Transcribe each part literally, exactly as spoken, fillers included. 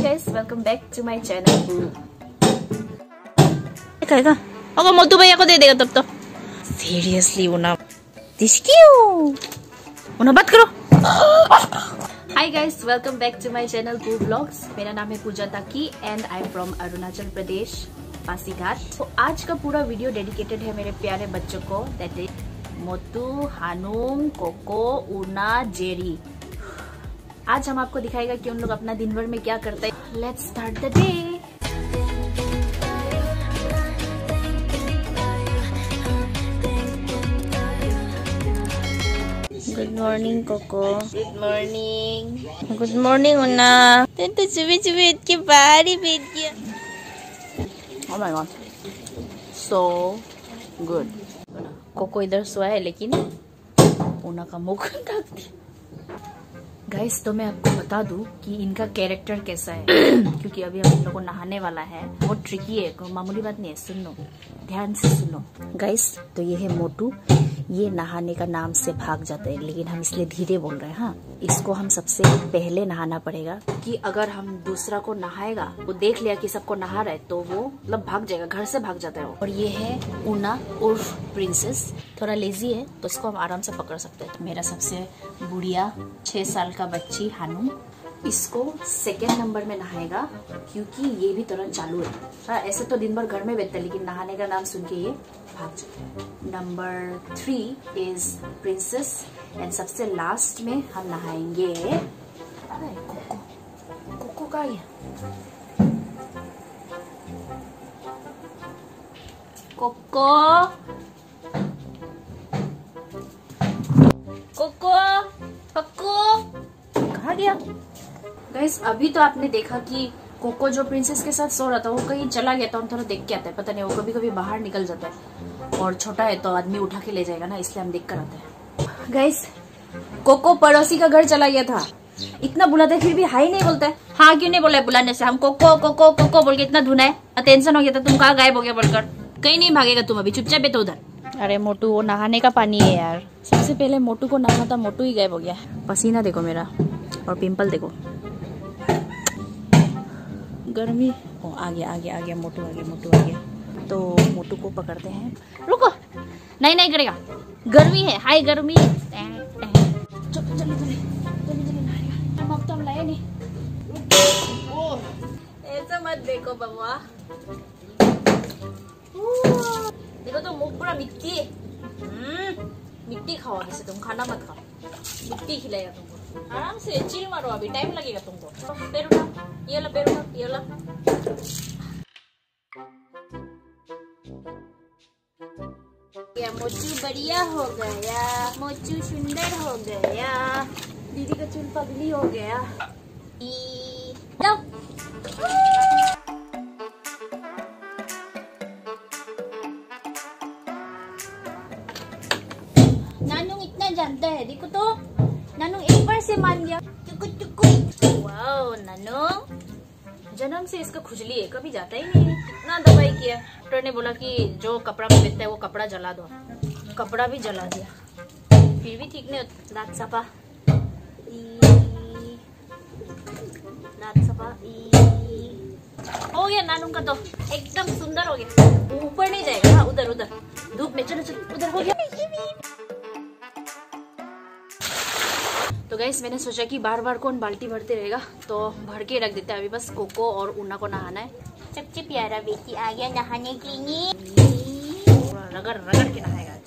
guys, welcome back to my channel. Ika, ika. Ako, magtubay ako dede ka to. Seriously, una. Tishkiyo. Una बात करो. Hi guys, welcome back to my channel Poo Vlogs. मेरा नाम है पूजा ताकी and I'm from Arunachal Pradesh, Pasighat. तो आज का पूरा वीडियो डेडिकेटेड है मेरे प्यारे बच्चों को, that is मोटू, हानुम, कोको, उना, जेरी। आज हम आपको दिखाएगा कि उन लोग अपना दिन भर में क्या करते हैं। Let's start the day. Good morning, Coco. Good morning. Good morning, Una. Tento subi-subi के बाहर ही बैठ गया। Oh my god, so good. Coco इधर सोया है लेकिन उना का मुख ढक दिया। गाइस, तो मैं आपको बता दूं कि इनका कैरेक्टर कैसा है क्योंकि अभी हम इन लोगों को नहाने वाला है। बहुत ट्रिकी है, कोई मामूली बात नहीं है। सुन लो, ध्यान से सुनो। गाइस, तो ये है मोटू। ये नहाने का नाम से भाग जाता है, लेकिन हम इसलिए धीरे बोल रहे हैं। हाँ, इसको हम सबसे पहले नहाना पड़ेगा कि अगर हम दूसरा को नहाएगा, वो देख लिया कि सबको नहा रहा है तो वो मतलब भाग जाएगा, घर से भाग जाता है वो। और ये है उना उर्फ प्रिंसेस। थोड़ा लेजी है तो इसको हम आराम से पकड़ सकते हैं। मेरा सबसे बुढ़िया छह साल का बच्ची हानू, इसको सेकेंड नंबर में नहाएगा क्योंकि ये भी तुरंत चालू है। हाँ, ऐसे तो दिन भर घर में बैठता है लेकिन नहाने का नाम सुन के ये भाग जाता है। Number three is princess and सबसे लास्ट में हम नहाएंगे कोको। कोको का ये कोको कोको कोको कहाँ गया? गाइस, अभी तो आपने देखा कि कोको जो प्रिंसेस के साथ सो रहा था वो कहीं चला गया था। हम थोड़ा देख के आते हैं, पता नहीं वो कभी कभी बाहर निकल जाता है और छोटा है तो आदमी उठा के ले जाएगा ना, इसलिए हम देख कर आते हैं। गाइस, कोको पड़ोसी का घर चला गया था। इतना बुलाते फिर भी हाई नहीं बोलता है। हाँ, क्यों नहीं बोला बुलाने से? हम कोको कोको कोको बोल के इतना धुना है, टेंशन हो गया था तुम कहाँ गायब हो गया बोलकर। कहीं नहीं भागेगा तुम, अभी चुपचाप बैठो उधर। अरे मोटू, वो नहाने का पानी है यार। सबसे पहले मोटू को नहाना था, मोटू ही गायब हो गया। पसीना देखो मेरा और पिंपल देखो। गर्मी ओ, आ गया आ गया आ गया मोटू आ गया मोटू आ गया। तो मोटू को पकड़ते हैं। रुको, नहीं नहीं करेगा, गर्मी है, हाय गर्मी। जल्दी जल्दी जल्दी जल्दी नहाएगा। हम अब तो हम लाए नहीं। ओ, ऐसा मत देखो बबुआ। देखो तो मुंह पूरा मिट्टी है। मिट्टी खाओ, जैसे तुम खाना मत खाओ, मिट्टी खिलाएगा तुमको। आराम से चिल मारो, अभी टाइम लगेगा तुमको। पैर उठा, ये ला पैर उठा, ये ला। या मोचू बढ़िया हो गया, मोचू सुंदर हो गया, दीदी का चूल पगली हो गया। नानू इतना जानता है, देखो तो नानू एक बार से मान गया। टुकु टुकु। वाओ, नानू जन्म से इसका खुजली है, कभी जाता ही नहीं है। कितना दवाई किया, डॉक्टर ने बोला कि जो कपड़ा में बैठता है वो कपड़ा जला दो। कपड़ा भी जला दिया, फिर भी ठीक नहीं होता। दांत सफा, दांत सफा हो गया नानू का, तो एकदम सुंदर हो गया। ऊपर नहीं जाएगा। हाँ, उधर उधर धूप में, चलो चलो उधर हो गया। तो गाइस, मैंने सोचा कि बार बार कौन बाल्टी भरते रहेगा, तो भर के रख देते हैं। अभी बस कोको और उना को नहाना है। सबसे प्यारा बेटी आ गया नहाने के लिए। रगड़ रगड़ के नहाएगा आज।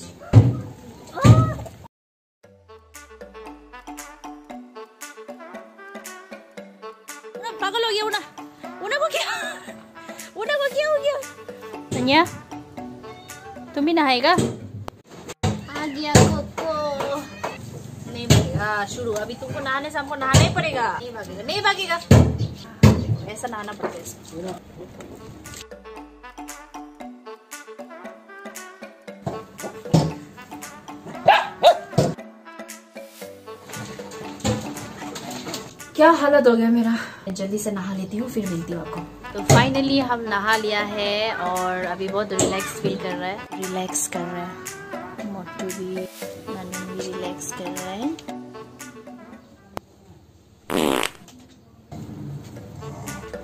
पागल हो गया उना। उना को क्या उना को क्या हो गया? संया, तुम भी नहाएगा? आ गया कोको। नहीं भागेगा, शुरू। अभी तुमको नहाने से हमको नहाना ही पड़ेगा। नहीं भागेगा, नहीं भागेगा, ऐसा नहाना पड़ता है इसको। क्या हालत हो गया मेरा। जल्दी से नहा लेती हूँ, फिर मिलती हूँ आपको। तो फाइनली हम नहा लिया है और अभी बहुत रिलैक्स फील कर रहा है। रिलैक्स कर रहा है मोटू भी, नानू भी रिलैक्स कर रहा है।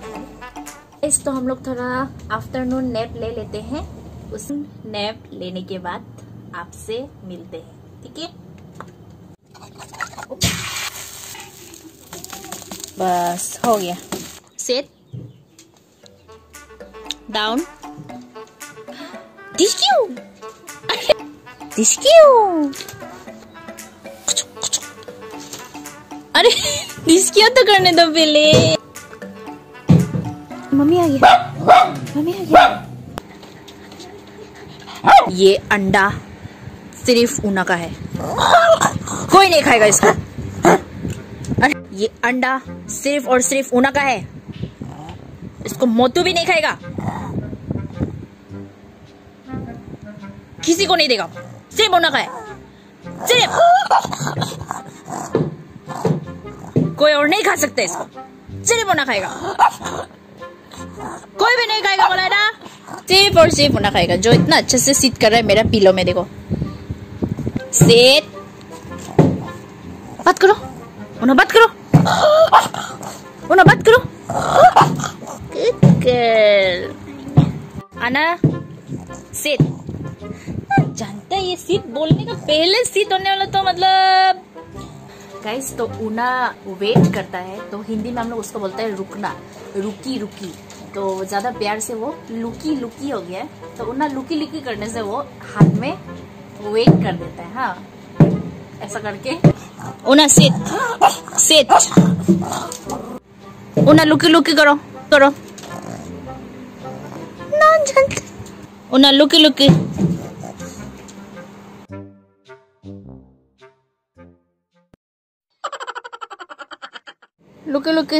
गाइस तो हम लोग थोड़ा आफ्टरनून नैप ले लेते हैं, उस नैप लेने के बाद आपसे मिलते हैं, ठीक है? बस हो गया। Sit down. दिस क्यों दिस क्यों अरे दिस क्यों तो करने दो पहले। मम्मी आ गया, मम्मी आ गया। ये अंडा सिर्फ ऊना का है, कोई नहीं खाएगा इसको। अरे ये अंडा सिर्फ और सिर्फ ऊना का है, इसको मोतू भी नहीं खाएगा, किसी को नहीं देगा, सिर्फ ऊना का है, सिर्फ। कोई और नहीं खा सकता इसको, सिर्फ ऊना खाएगा, कोई भी नहीं खाएगा, बोला है ना? सिर्फ और सिर्फ ऊना खाएगा, जो इतना अच्छे से सिट कर रहा है मेरा पिलो में। देखो सिट, बात करो ऊना, बात करो ऊना, बात करो। Good girl. आना सिट। जानता है ये सिट बोलने का पहले सिट होने वाला, तो मतलब गाइस तो ऊना वेट करता है, तो हिंदी में हम लोग उसको बोलते हैं रुकना, रुकी रुकी। तो ज्यादा प्यार से वो लुकी लुकी हो गया, तो ऊना लुकी लुकी करने से वो हाथ में वेट कर देता है। हाँ, ऐसा करके ऊना सिट सिट, ऊना लुकी लुकी करो करो ना, जानते ऊना लुकी लुकी। लुकी लुकी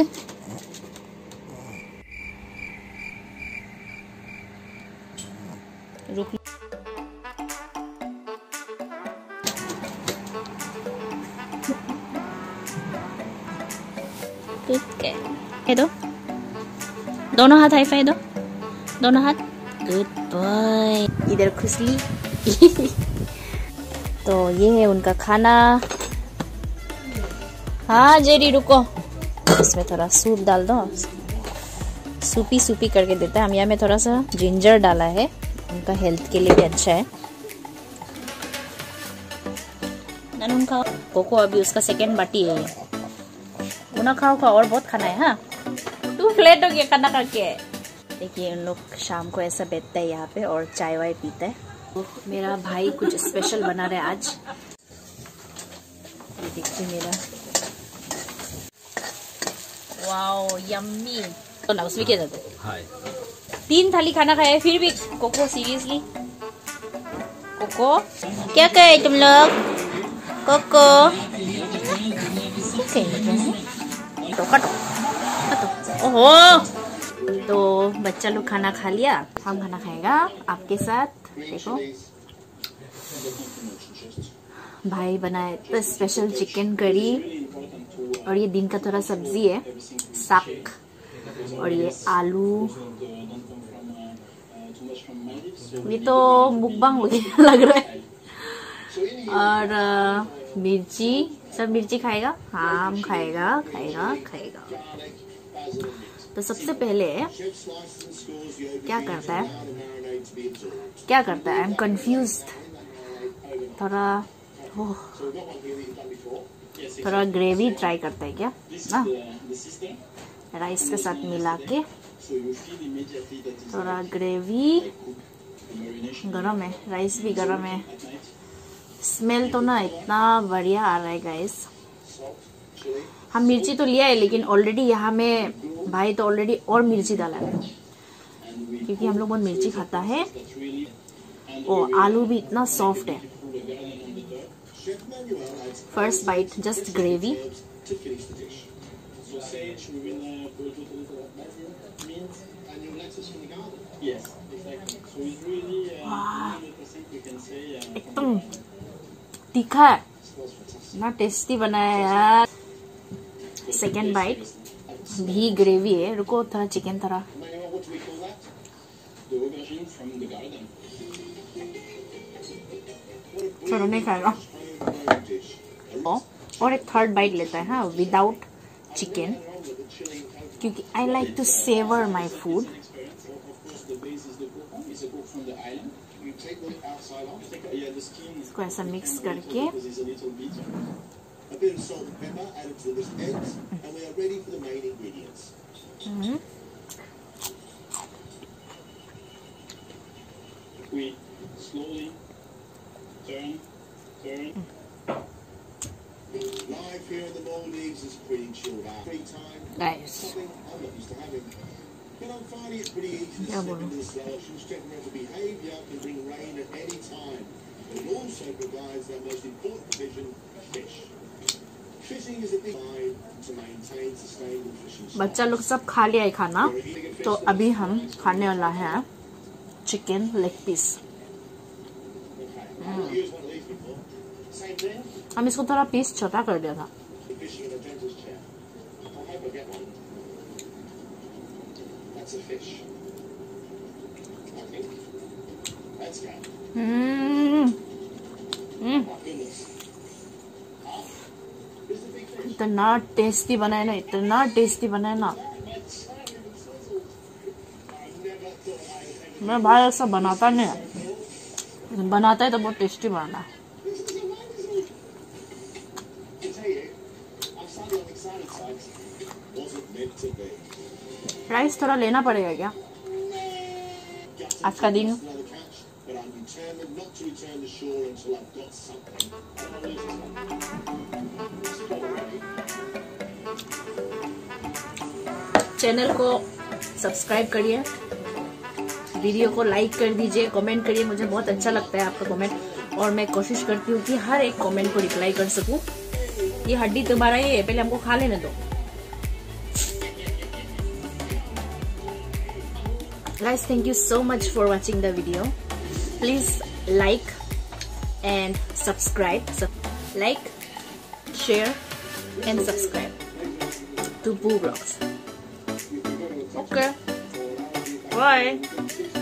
रुक। है दो, दोनों हाथ हाई फाई दो, दोनों हाथ। Good boy. इधर खुशी। तो ये है उनका खाना। हाँ जेरी रुको, इसमें थोड़ा सूप डाल दो, सूपी सूपी करके देता है। हम यहाँ में थोड़ा सा जिंजर डाला है, उनका हेल्थ के लिए भी अच्छा है। ननून खाओ, कोको अभी उसका सेकेंड बाटी है। उना खाओ खाओ, और बहुत खाना है। हाँ टू प्लेट हो गया खाना खा के। देखिए उन लोग शाम को ऐसा बैठता है यहाँ पे और चाय वाय पीता है। तो मेरा भाई कुछ स्पेशल बना रहा है आज, ये देखिए मेरा। Wow yummy. तो ना उसमें क्या जाता है? हाय। तीन थाली खाना खाया फिर भी कोको सीरियसली। कोको क्या कहे तुम लोग? कोको तो कटो कटो। ओहो, तो बच्चा लोग खाना खा लिया, हम खाना खाएगा आपके साथ। देखो भाई बनाए तो स्पेशल चिकन करी, और ये दिन का थोड़ा सब्जी है साग, और ये आलू। ये तो मुकबांग लग रहा है। और आ, मिर्ची, सब मिर्ची खाएगा, हम खाएगा खाएगा खाएगा। तो सबसे पहले क्या करता है क्या करता है आई एम कंफ्यूज्ड। थोड़ा ओह थोड़ा ग्रेवी ट्राई करता है क्या ना, राइस के साथ मिला के। थोड़ा ग्रेवी गरम है, राइस भी गरम है। स्मेल तो ना इतना बढ़िया आ रहा है गाइस। हम मिर्ची तो लिया है, लेकिन ऑलरेडी यहाँ में भाई तो ऑलरेडी और मिर्ची डाला है, क्योंकि हम लोग बहुत मिर्ची खाता है। और आलू भी इतना सॉफ्ट है। First bite just gravy. एकदम तीखा है ना, टेस्टी बनाया है यार। सेकेंड बाइट भी ग्रेवी है। रुको थोड़ा चिकन थोड़ा थोड़ा नहीं खाएगा। और एक थर्ड बाइट लेता है हाँ, विदाउट चिकन, क्योंकि I like to savour my food. इसको ऐसा मिक्स करके A bit of salt and pepper added to the eggs, and we are ready for the main ingredients. Mm-hmm. We slowly turn, turn. Life here in the Maldives is pretty chilled out. Free time, Nice. something I'm not used to having. But I'm finding it pretty easy to Yeah, slip well. into the slow ocean. Straight mental behaviour can bring rain at any time. But it also provides that most important provision, fish. Fishing is a big line to maintain sustainable fishing. बच्चा लोग सब खा लिया है खाना, तो अभी हम खाने वाला है चिकन लेग पीस। हम इसको थोड़ा पीस छोटा कर दिया था। हम्म हम्म इतना टेस्टी बनाया ना, इतना टेस्टी बनाया ना। मैं भाई ऐसा बनाता नहीं है, बनाता है तो बहुत टेस्टी बनाना है। राइस थोड़ा लेना पड़ेगा क्या आज का दिन? चैनल को सब्सक्राइब करिए, वीडियो को लाइक कर दीजिए, कमेंट करिए। मुझे बहुत अच्छा लगता है आपका कमेंट, और मैं कोशिश करती हूँ कि हर एक कमेंट को रिप्लाई कर सकूं। ये हड्डी तुम्हारा ही है, पहले हमको खा लेने दो। Guys, thank you so much for watching the video. Please like and subscribe. So, like, share and subscribe to Boo Vlogs. Okay. Bye.